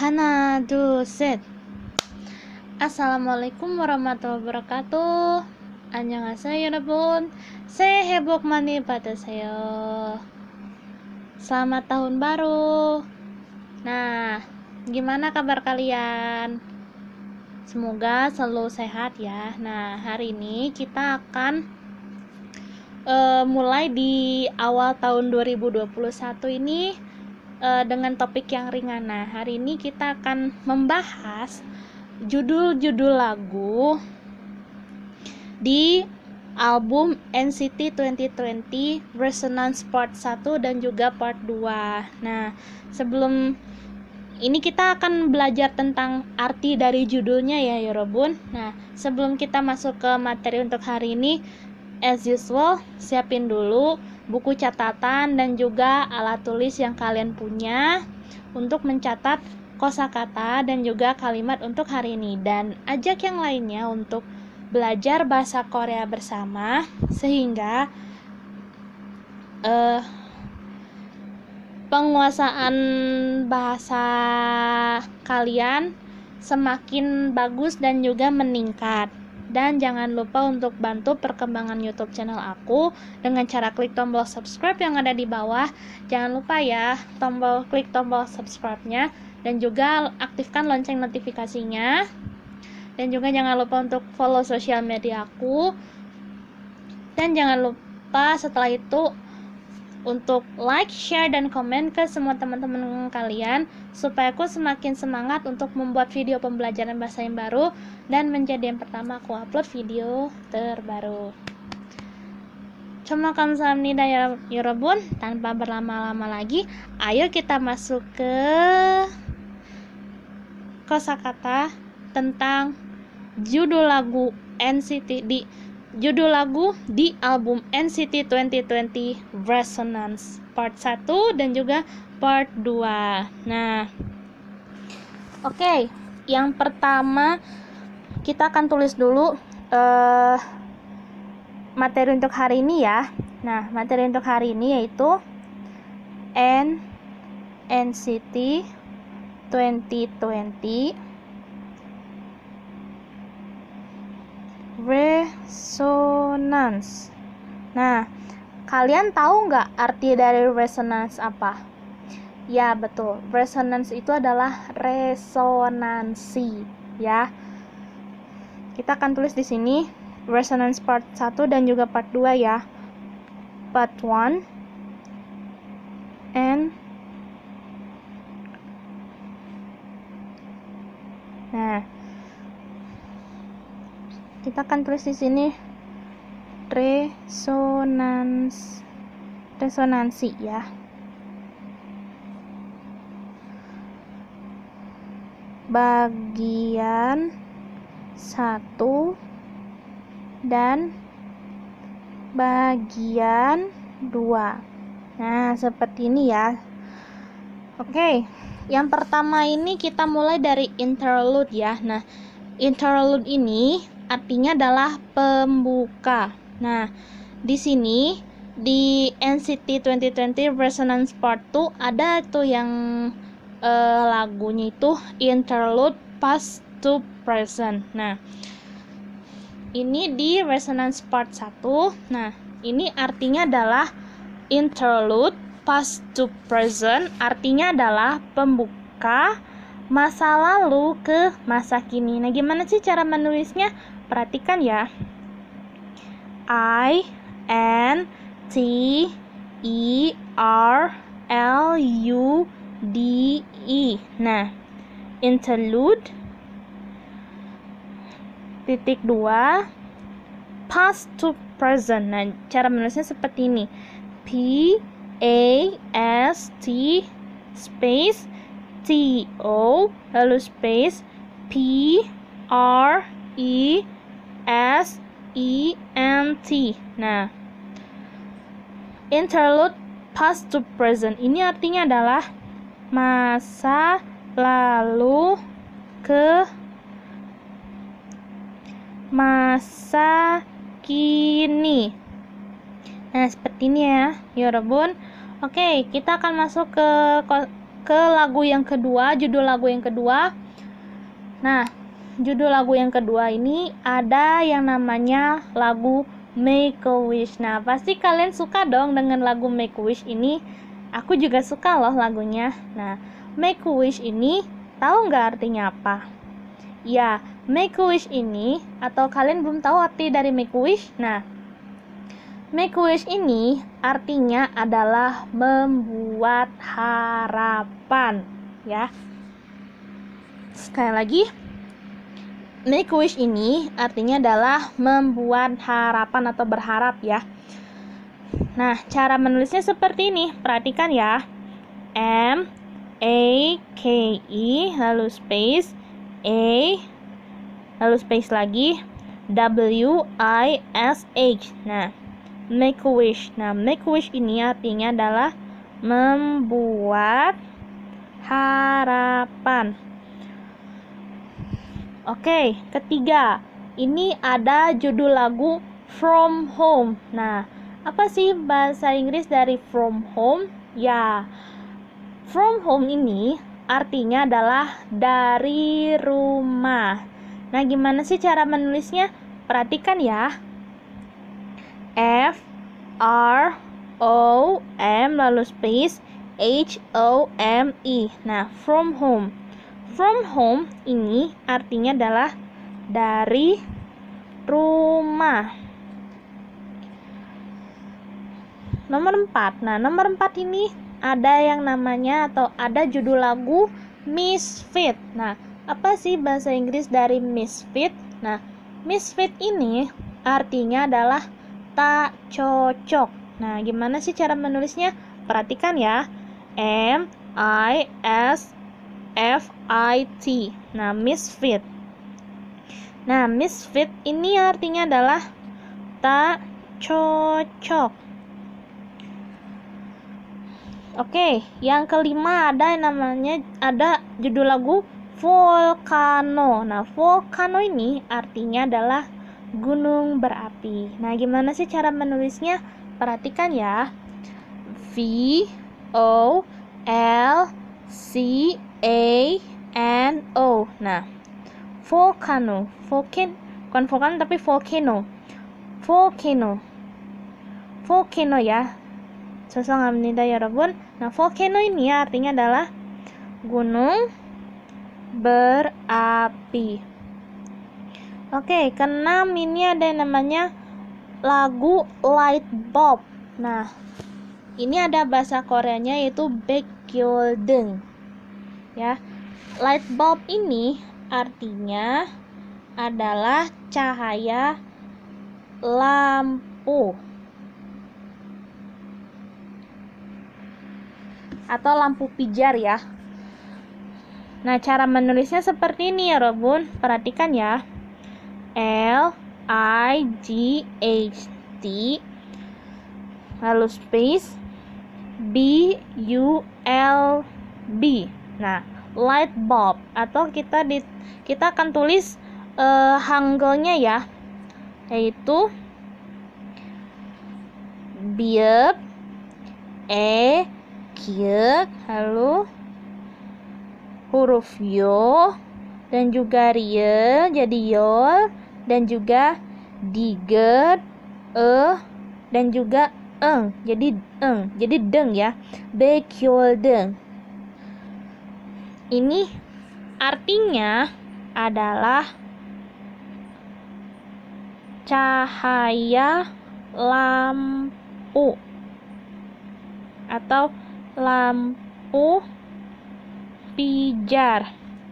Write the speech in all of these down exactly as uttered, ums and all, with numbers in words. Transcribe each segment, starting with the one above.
Hana do set. Assalamualaikum warahmatullahi wabarakatuh. Annyeonghaseyo 여러분. 새해 복 많이 받으세요. Selamat tahun baru. Nah, gimana kabar kalian? Semoga selalu sehat ya. Nah, hari ini kita akan uh, mulai di awal tahun dua ribu dua puluh satu ini uh, dengan topik yang ringan. Nah, hari ini kita akan membahas judul-judul lagu di album N C T dua ribu dua puluh Resonance Part satu dan juga Part dua. Nah, sebelum ini kita akan belajar tentang arti dari judulnya ya, Yorobun. Nah, sebelum kita masuk ke materi untuk hari ini, as usual, siapin dulu buku catatan dan juga alat tulis yang kalian punya untuk mencatat kosakata dan juga kalimat untuk hari ini, dan ajak yang lainnya untuk belajar bahasa Korea bersama sehingga uh, penguasaan bahasa kalian semakin bagus dan juga meningkat. Dan jangan lupa untuk bantu perkembangan YouTube channel aku dengan cara klik tombol subscribe yang ada di bawah. Jangan lupa ya, tombol klik tombol subscribe-nya dan juga aktifkan lonceng notifikasinya. Dan juga jangan lupa untuk follow sosial media aku. Dan jangan lupa setelah itu untuk like, share, dan komen ke semua teman-teman kalian supaya aku semakin semangat untuk membuat video pembelajaran bahasa yang baru dan menjadi yang pertama aku upload video terbaru. Cuma kamsahamnida ya Yorobun. Tanpa berlama-lama lagi, ayo kita masuk ke kosakata tentang judul lagu N C T di judul lagu di album N C T dua ribu dua puluh Resonance Part satu dan juga Part dua. Nah, oke, okay, yang pertama kita akan tulis dulu uh, materi untuk hari ini ya. Nah, materi untuk hari ini yaitu N C T dua ribu dua puluh Resonance. Nah, kalian tahu nggak arti dari resonance apa? Ya, betul. Resonance itu adalah resonansi, ya. Kita akan tulis di sini resonance part satu dan juga part dua ya. Part one and Nah, kita akan tulis di sini resonans resonansi ya. Bagian satu dan bagian dua. Nah, seperti ini ya. Oke, yang pertama ini kita mulai dari interlude ya. Nah, interlude ini artinya adalah pembuka. Nah, di sini di N C T dua ribu dua puluh Resonance Part dua ada tuh yang eh, lagunya itu interlude past to present. Nah, ini di Resonance Part satu. Nah, ini artinya adalah interlude past to present, artinya adalah pembuka masa lalu ke masa kini. Nah, gimana sih cara menulisnya? Perhatikan ya. I N T E R L U D E. Nah, interlude titik dua past to present. Nah, cara menulisnya seperti ini. P A S T space T O lalu space P R E S E N T. Nah, interlude past to present ini artinya adalah masa lalu ke masa kini. Nah, seperti ini ya, Yorobun. Oke, kita akan masuk ke ke lagu yang kedua, judul lagu yang kedua. Nah, judul lagu yang kedua ini ada yang namanya lagu Make a Wish. Nah, pasti kalian suka dong dengan lagu Make a Wish ini. Aku juga suka loh lagunya. Nah, Make a Wish ini tahu nggak artinya apa? Ya, Make a Wish ini, atau kalian belum tahu arti dari Make a Wish? Nah, Make a Wish ini artinya adalah membuat harapan, ya. Sekali lagi, Make a Wish ini artinya adalah membuat harapan atau berharap, ya. Nah, cara menulisnya seperti ini. Perhatikan ya. M A K E lalu space A lalu space lagi W I S H. Nah, make a wish. Nah, make a wish ini artinya adalah membuat harapan. Oke, ketiga, ini ada judul lagu From Home. Nah, apa sih bahasa Inggris dari From Home? Ya, From Home ini artinya adalah dari rumah. Nah, gimana sih cara menulisnya? Perhatikan ya. F R O M lalu space H O M E. Nah, from home. From home ini artinya adalah dari rumah. Nomor empat. Nah, nomor empat ini ada yang namanya atau ada judul lagu Misfit. Nah, apa sih bahasa Inggris dari Misfit? Nah, Misfit ini artinya adalah tak cocok. Nah, gimana sih cara menulisnya? Perhatikan ya. M I S F I T. Nah, misfit. Nah, misfit ini artinya adalah tak cocok. Oke, yang kelima ada yang namanya ada judul lagu Volcano. Nah, volcano ini artinya adalah gunung berapi. Nah, gimana sih cara menulisnya? Perhatikan ya. V O L C A N O. Nah, volcano, volcano, bukan volcano tapi volcano. Volcano. Volcano ya. Sesamnida ya, 여러분. Nah, volcano ini artinya adalah gunung berapi. Oke, keenam ini ada yang namanya lagu Light Bulb. Nah, ini ada bahasa Koreanya yaitu Baekhyuldeung. Ya, light bulb ini artinya adalah cahaya lampu atau lampu pijar ya. Nah, cara menulisnya seperti ini ya, Robun. Perhatikan ya. L I G H T lalu space B U L B. Nah, light bulb atau kita di kita akan tulis uh, hangulnya ya, yaitu biep e kiek lalu huruf yo dan juga rie jadi yol dan juga diget e dan juga eng jadi eng jadi deng ya. Baekhyuldeung ini artinya adalah cahaya lampu atau lampu pijar.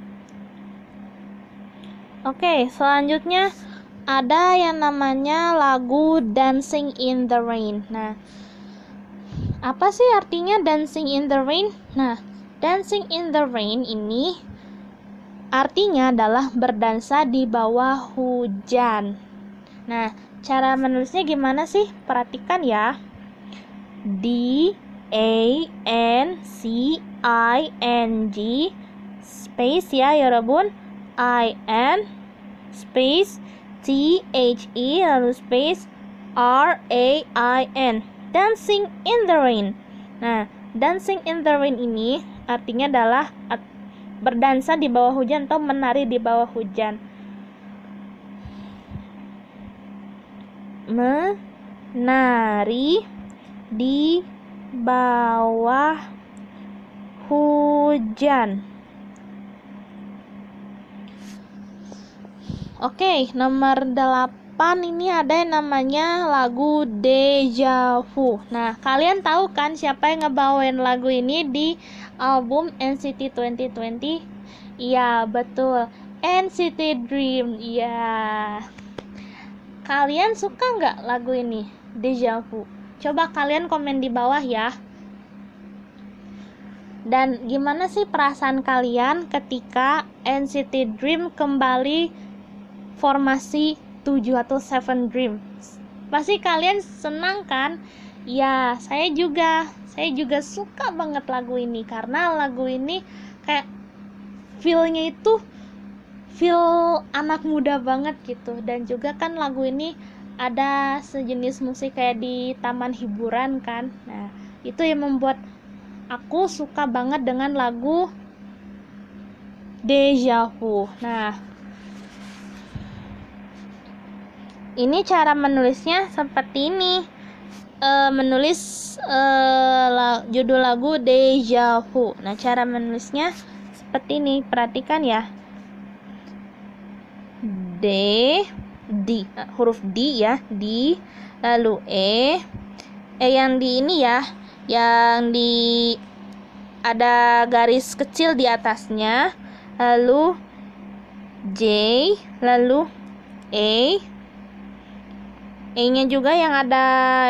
Oke, selanjutnya ada yang namanya lagu Dancing in the Rain. Nah, apa sih artinya Dancing in the Rain? Nah, Dancing in the Rain ini artinya adalah berdansa di bawah hujan. Nah, cara menulisnya gimana sih? Perhatikan ya. D A N C I N G space ya, 여러분. I N space T H E lalu space R A I N. Dancing in the Rain. Nah, Dancing in the Rain ini artinya adalah berdansa di bawah hujan atau menari di bawah hujan. Menari di bawah hujan. Oke, nomor delapan ini ada yang namanya lagu Deja Vu. Nah, kalian tahu kan siapa yang ngebawain lagu ini di album N C T dua ribu dua puluh? Iya, betul. N C T Dream. Iya. Kalian suka nggak lagu ini, Deja Vu? Coba kalian komen di bawah ya. Dan gimana sih perasaan kalian ketika N C T Dream kembali formasi tujuh atau tujuh Dreams? Pasti kalian senang kan? Ya, saya juga. Saya juga suka banget lagu ini karena lagu ini kayak feel-nya itu feel anak muda banget gitu. Dan juga kan lagu ini ada sejenis musik kayak di taman hiburan kan. Nah, itu yang membuat aku suka banget dengan lagu Deja Vu. Nah, ini cara menulisnya seperti ini. E, menulis e, la, judul lagu Deja Vu. Nah, cara menulisnya seperti ini. Perhatikan ya. D, D, huruf D ya, D, lalu E, E yang di ini ya, yang di ada garis kecil di atasnya, lalu J, lalu E, E-nya juga yang ada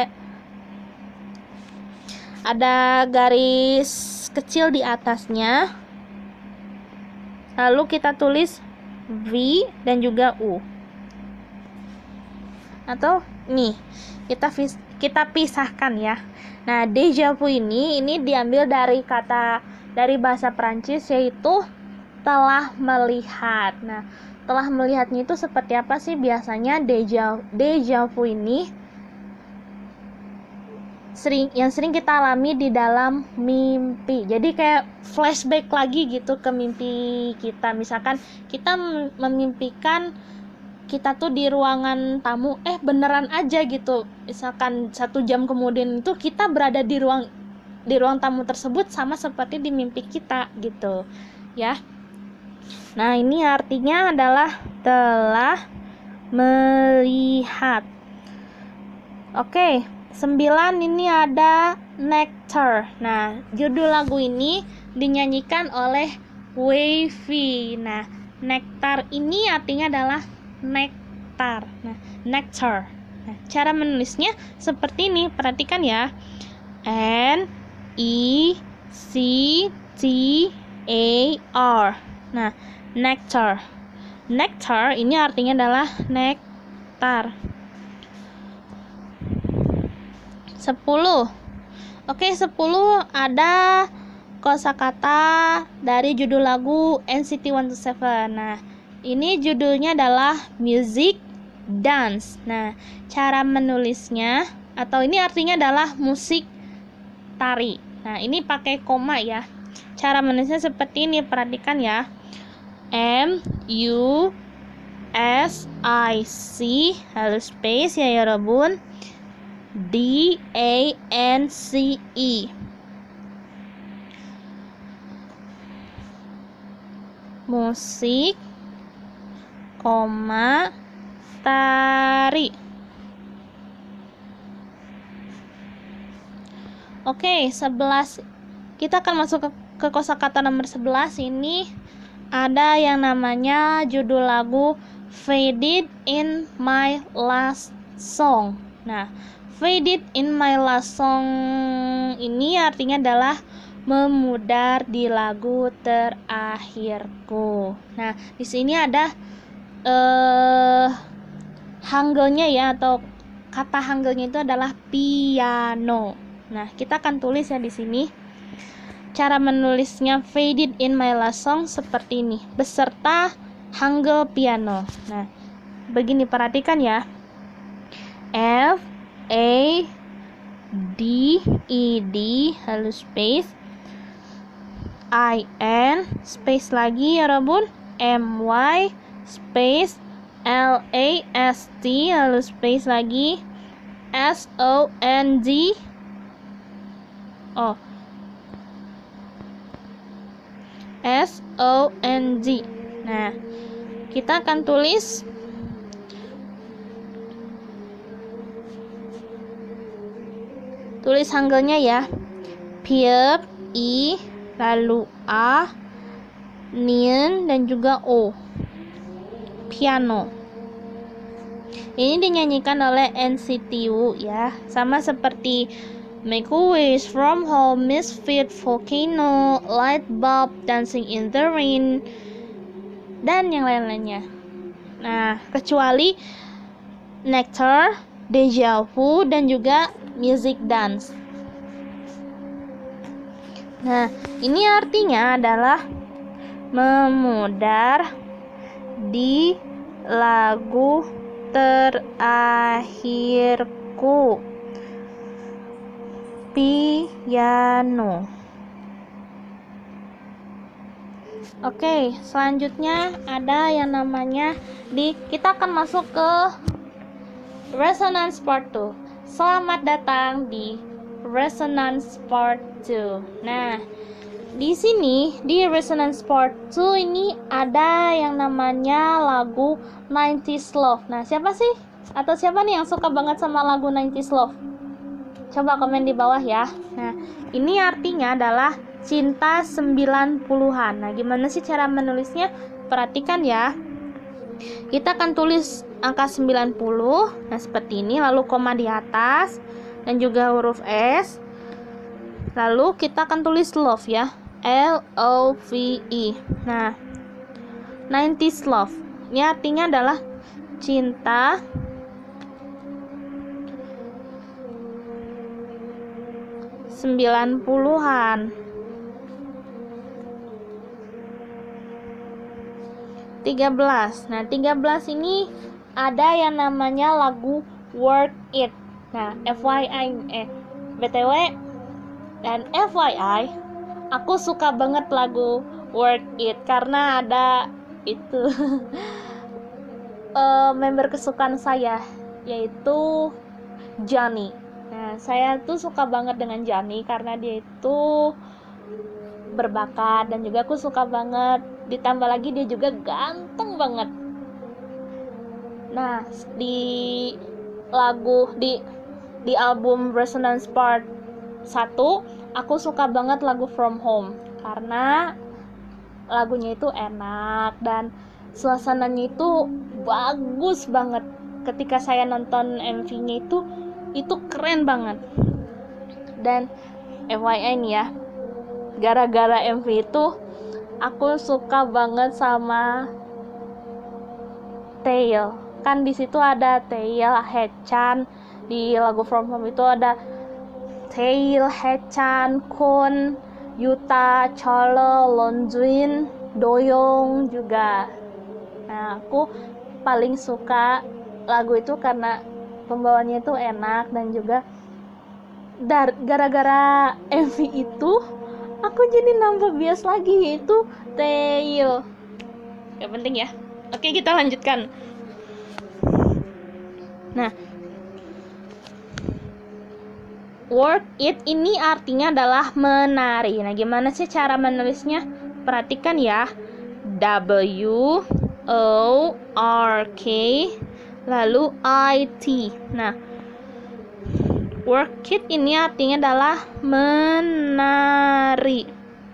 ada garis kecil di atasnya, lalu kita tulis V dan juga U. Atau nih, kita kita pisahkan ya. Nah, Deja Vu ini ini diambil dari kata dari bahasa Prancis, yaitu telah melihat. Nah, telah melihatnya itu seperti apa sih biasanya? Deja Deja Vu ini sering yang sering kita alami di dalam mimpi. Jadi kayak flashback lagi gitu ke mimpi kita. Misalkan kita memimpikan kita tuh di ruangan tamu, eh beneran aja gitu. Misalkan satu jam kemudian itu kita berada di ruang di ruang tamu tersebut sama seperti di mimpi kita gitu, ya. Nah, ini artinya adalah telah melihat. Oke, sembilan ini ada Nectar. Nah, judul lagu ini dinyanyikan oleh Wavy. Nah, Nectar ini artinya adalah nektar. Nah, Nectar. Nah, cara menulisnya seperti ini. Perhatikan ya. N E C T A R. Nah, Nectar. Nectar ini artinya adalah nektar. sepuluh. Oke, sepuluh ada kosakata dari judul lagu N C T seratus tujuh. Nah, ini judulnya adalah Music Dance. Nah, cara menulisnya atau ini artinya adalah musik tari. Nah, ini pakai koma ya. Cara menulisnya seperti ini, perhatikan ya. M U S I C lalu space ya ya Robun. D A N C E. Musik, koma, tari. Oke, sebelas. Kita akan masuk ke, ke kosakata nomor sebelas. Ini ada yang namanya judul lagu Faded in My Last Song. Nah, Faded in My Last Song ini artinya adalah memudar di lagu terakhirku. Nah, di sini ada eh hangulnya ya, atau kata hangulnya itu adalah piano. Nah, kita akan tulis ya di sini. Cara menulisnya Faded in My Last Song seperti ini, beserta hangul piano. Nah, begini, perhatikan ya. F A D E D lalu space I N space lagi ya Rabun, M Y space L A S T, lalu space lagi S O N G oh S O N G. Nah, kita akan tulis tulis hanggelnya ya. Piep, I, lalu A, Nien, dan juga O. Piano. Ini dinyanyikan oleh N C T U ya. Sama seperti Make a Wish, From Home, Misfit, Volcano, Light Bulb, Dancing in the Rain, dan yang lain-lainnya. Nah, kecuali Nectar, Deja Vu, dan juga Music Dance. Nah, ini artinya adalah memudar di lagu terakhirku, piano. Oke, selanjutnya ada yang namanya di kita akan masuk ke Resonance Part two. Selamat datang di Resonance Part two. Nah, di sini di Resonance Part two ini ada yang namanya lagu nineties Love. Nah, siapa sih? Atau siapa nih yang suka banget sama lagu nineties Love? Coba komen di bawah ya. Nah, ini artinya adalah cinta sembilan puluhan. Nah, gimana sih cara menulisnya? Perhatikan ya. Kita akan tulis angka sembilan puluh. Nah, seperti ini, lalu koma di atas dan juga huruf S. Lalu kita akan tulis love ya, L O V E. Nah, nineties love ini artinya adalah cinta sembilan puluhan. tiga belas. Nah, tiga belas ini ada yang namanya lagu Work It. Nah, F Y I eh B T W dan F Y I, aku suka banget lagu Work It karena ada itu uh, member kesukaan saya yaitu Johnny. Nah, saya tuh suka banget dengan Johnny karena dia itu berbakat dan juga aku suka banget, ditambah lagi dia juga ganteng banget. Nah, di lagu di di album Resonance Part satu, aku suka banget lagu From Home karena lagunya itu enak dan suasananya itu bagus banget. Ketika saya nonton M V-nya itu itu keren banget. Dan F Y I nih ya, gara-gara M V itu aku suka banget sama Taeyil. Kan di situ ada Taeyil, Haechan. Di lagu From Home itu ada Taeyil, Haechan, Kwon, Yuta, Cholo, Lonjun, Doyoung juga. Nah, aku paling suka lagu itu karena pembawanya itu enak dan juga dar gara-gara M V itu aku jadi nambah bias lagi yaitu Taeyil. Gak penting ya. Oke, kita lanjutkan. Nah, Work It ini artinya adalah menari. Nah, gimana sih cara menulisnya? Perhatikan ya. W O R K lalu I T. Nah, Work It ini artinya adalah menari.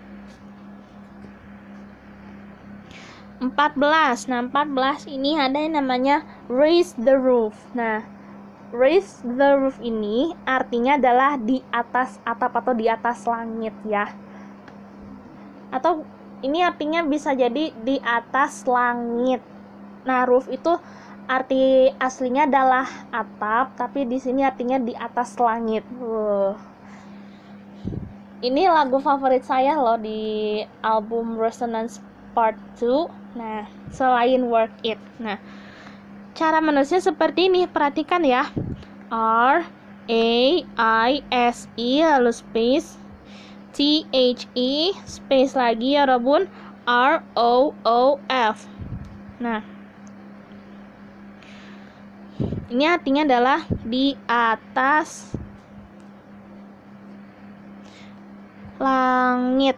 empat belas. Nah, empat belas ini ada yang namanya Raise the Roof. Nah, Raise the Roof ini artinya adalah di atas atap atau di atas langit ya. Atau ini artinya bisa jadi di atas langit. Nah, roof itu arti aslinya adalah atap, tapi di sini artinya di atas langit. Wow. Ini lagu favorit saya loh di album Resonance Part two. Nah, selain Work It. Nah, cara menulisnya seperti ini. Perhatikan ya. R A I S E lalu space T H E space lagi ya Robun, R O O F. Nah, ini artinya adalah di atas langit.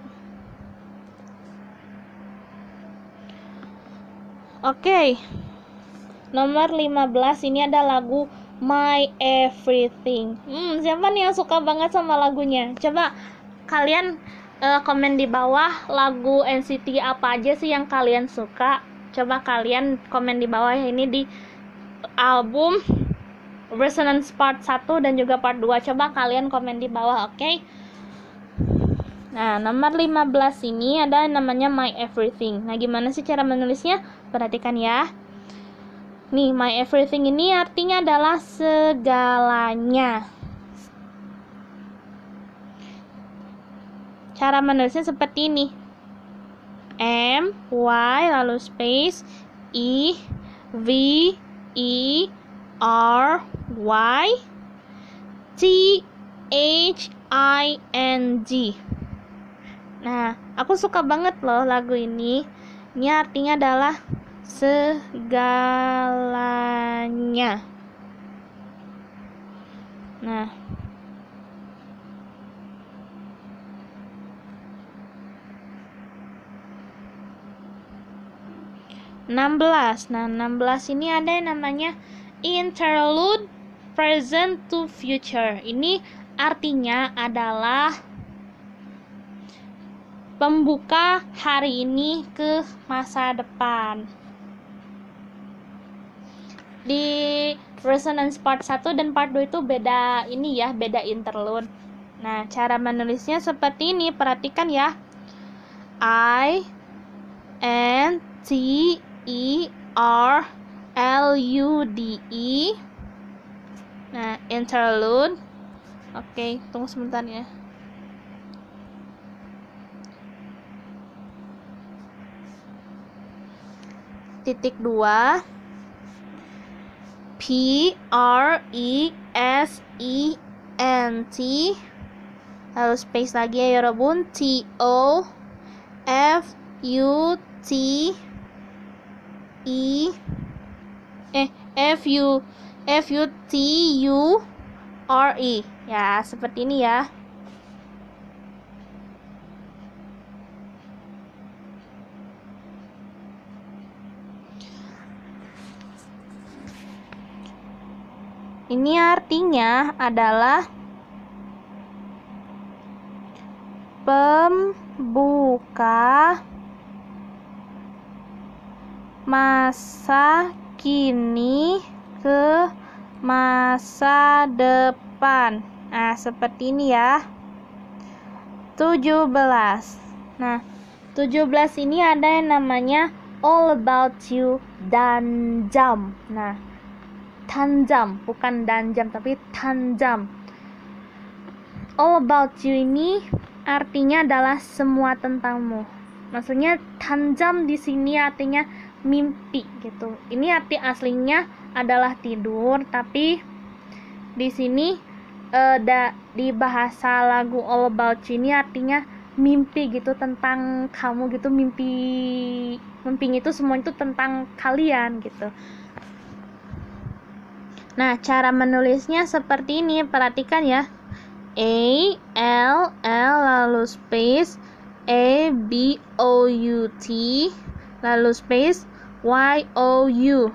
Oke. Nomor lima belas ini ada lagu My Everything. Hmm, siapa nih yang suka banget sama lagunya? Coba kalian uh, komen di bawah lagu N C T apa aja sih yang kalian suka. Coba kalian komen di bawah ya, ini di album Resonance Part satu dan juga Part dua. Coba kalian komen di bawah, oke? Okay? Nah, nomor lima belas ini ada namanya My Everything. Nah, gimana sih cara menulisnya? Perhatikan ya. Nih, My Everything ini artinya adalah segalanya. Cara menulisnya seperti ini. M, Y, lalu space, E, V, E, R, Y, T, H, I, N, G. Nah, aku suka banget loh lagu ini. Ini artinya adalah segalanya. Nah, enam belas. Nah, enam belas ini ada yang namanya interlude present to future. Ini artinya adalah pembuka hari ini ke masa depan. Di Resonance Part satu dan Part dua itu beda ini ya, beda interlude. Nah, cara menulisnya seperti ini, perhatikan ya. I N T E R L U D E. Nah, interlude. Oke, tunggu sebentar ya. Titik dua, P R E S E N T, lalu space lagi ya Robun, T O F U T E eh F U F U T U R E. Ya, seperti ini ya. Ini artinya adalah pembuka masa kini ke masa depan. Nah, seperti ini ya. tujuh belas. Nah, tujuh belas ini ada yang namanya All About You Danjam. Nah, Tanjam, bukan danjam tapi tanjam. All About You ini artinya adalah semua tentangmu. Maksudnya tanjam di sini artinya mimpi gitu. Ini arti aslinya adalah tidur, tapi di sini uh, da, di bahasa lagu All About You ini artinya mimpi gitu, tentang kamu gitu, mimpi mimpi itu semua itu tentang kalian gitu. Nah, cara menulisnya seperti ini, perhatikan ya. A L L lalu space A B O U T lalu space Y O U.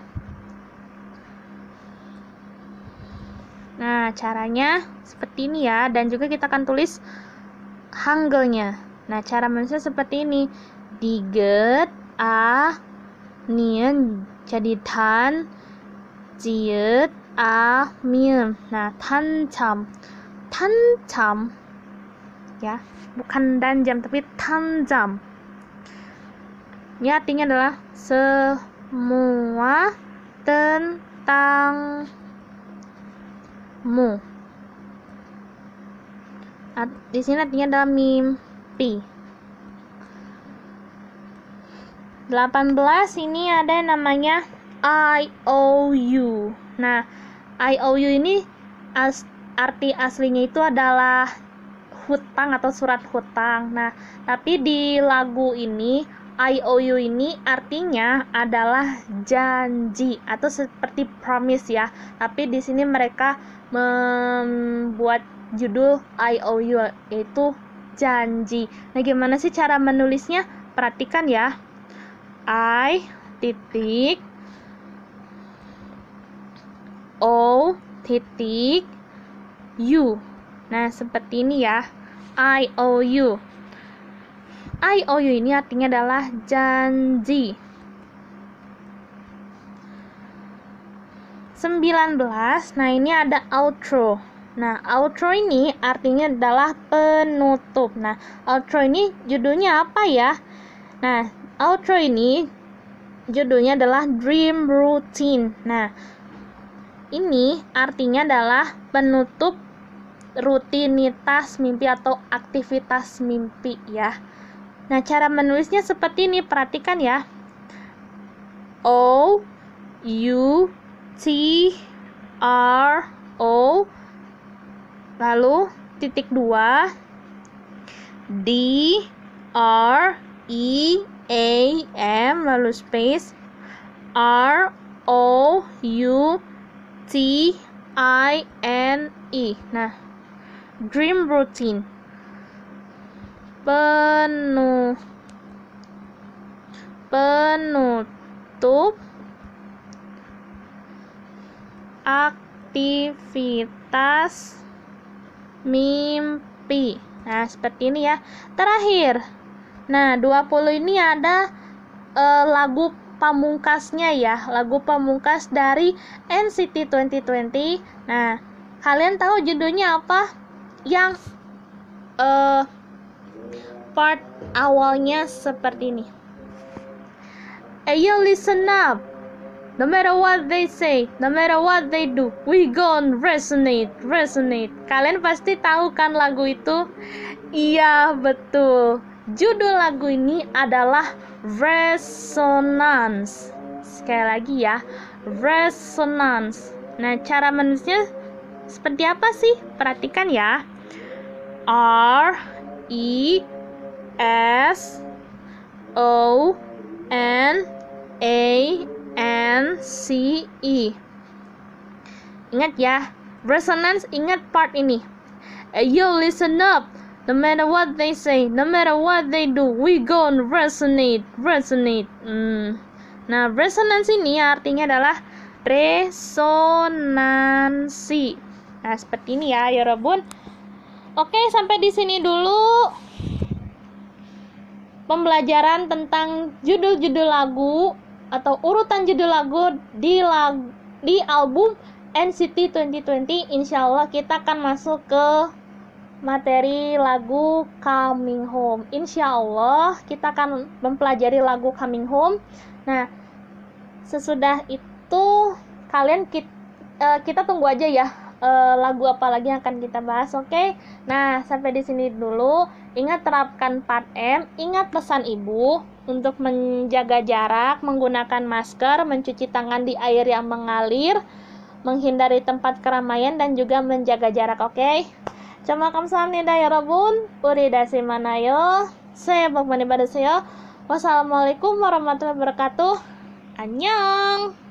Nah, caranya seperti ini ya, dan juga kita akan tulis hangulnya. Nah, cara menulisnya seperti ini. Diget a nien jadi tan jiet a miem. Nah, tancam. Tancam ya, bukan danjam tapi tanjam. Ini artinya adalah semua tentangmu. Di sini artinya adalah mimpi. delapan belas ini ada yang namanya I O U. Nah, I O U ini as, arti aslinya itu adalah hutang atau surat hutang. Nah, tapi di lagu ini I O U ini artinya adalah janji atau seperti promise ya. Tapi di sini mereka membuat judul I O U yaitu janji. Nah, gimana sih cara menulisnya? Perhatikan ya. I titik O titik U. Nah, seperti ini ya. I O U. I O U ini artinya adalah janji. sembilan belas. Nah, ini ada outro. Nah, outro ini artinya adalah penutup. Nah, outro ini judulnya apa ya? Nah, outro ini judulnya adalah Dream Routine. Nah, ini artinya adalah penutup rutinitas mimpi atau aktivitas mimpi ya. Nah, cara menulisnya seperti ini, perhatikan ya. O U T R O lalu titik dua D R E A M lalu space R O U T I N E. Nah, dream routine, penuh penutup aktivitas mimpi. Nah, seperti ini ya. Terakhir, nah dua puluh ini ada eh, lagu pamungkasnya ya, lagu pamungkas dari N C T dua ribu dua puluh. Nah, kalian tahu judulnya apa? Yang uh, part awalnya seperti ini. Hey, you listen up. No matter what they say, no matter what they do, we gon' resonate, resonate. Kalian pasti tahu kan lagu itu? Iya, betul. Judul lagu ini adalah Resonance. Sekali lagi ya, Resonance. Nah, cara menulisnya seperti apa sih? Perhatikan ya. R E S O N A N C E. Ingat ya, Resonance, ingat part ini. Hey, yo, listen up. No matter what they say, no matter what they do, we gon' resonate, resonate. Hmm. Nah, resonance ini artinya adalah resonansi. Nah, seperti ini ya, ya Robun. Oke, sampai di sini dulu pembelajaran tentang judul-judul lagu atau urutan judul lagu di lagu, di album N C T dua ribu dua puluh. Insya Allah kita akan masuk ke materi lagu Coming Home. Insya Allah kita akan mempelajari lagu Coming Home. Nah, sesudah itu kalian kita, uh, kita tunggu aja ya uh, lagu apa lagi yang akan kita bahas. Oke. Okay? Nah, sampai di sini dulu. Ingat terapkan empat M. Ingat pesan ibu untuk menjaga jarak, menggunakan masker, mencuci tangan di air yang mengalir, menghindari tempat keramaian dan juga menjaga jarak. Oke. Okay? Cuma kamsahamnida ya Robun, uridasi manayo, saya bakmani badasyo. Wassalamualaikum warahmatullahi wabarakatuh. Annyeong.